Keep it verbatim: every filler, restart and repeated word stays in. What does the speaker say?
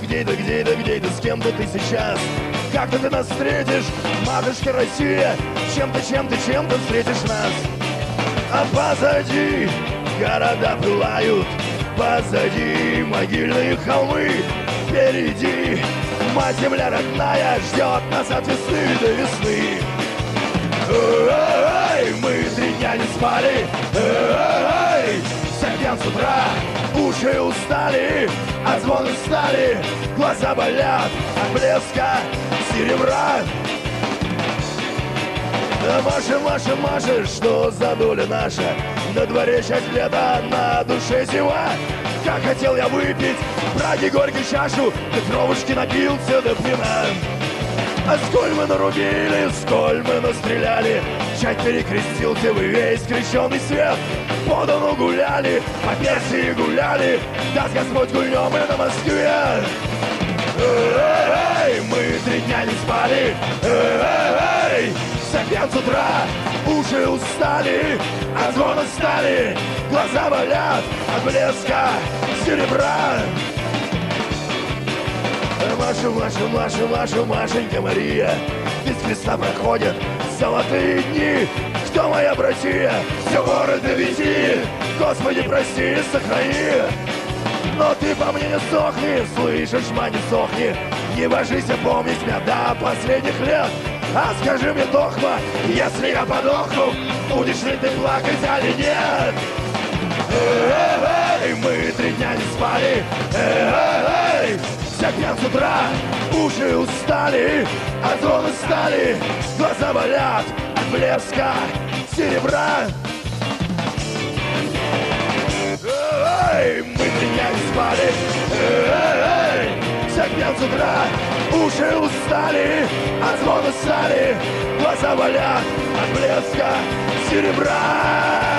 где ты, где ты, где ты, с кем-то ты сейчас? Как-то ты нас встретишь, матушка Россия, чем-то, чем-то, чем-то встретишь нас. А позади города пылают, позади могильные холмы, впереди мать земля родная ждет нас от весны до весны. Эй, мы три дня не спали, эй, с утра уши устали, от звона стали, глаза болят от блеска серебра. Да Маша, Маша, Маша, что за доля наша? На дворе часть лета, на душе зима. Как хотел я выпить в Праге горький чашу, да кровушки напился до пьяна. А сколь мы нарубили, сколь мы настреляли, чать перекрестился вы весь крещеный свет. Подану гуляли, по Персии гуляли, даст Господь гульнем и на Москве. Эй, мы три дня не спали, эй, сопьем с утра, уши устали, от звона стали, глаза болят от блеска серебра. Маша, Маша, Маша, Маша, Машенька Мария, без креста проходят золотые дни. Кто моя братья? Все горы до вези, Господи, прости и сохрани. Но ты по мне не сохни, слышишь, ма, не сохни. Не божись помнить меня до последних лет. А скажи мне, Тохма, если я подохну, будешь ли ты плакать или нет? Эй, мы три дня не спали, эй, вся пьян с утра, уши устали, от звона стали, глаза болят от блеска серебра. Эй, мы три дня не спали, эй, вся пьян с утра, уши устали, от звона стали, глаза болят от блеска серебра.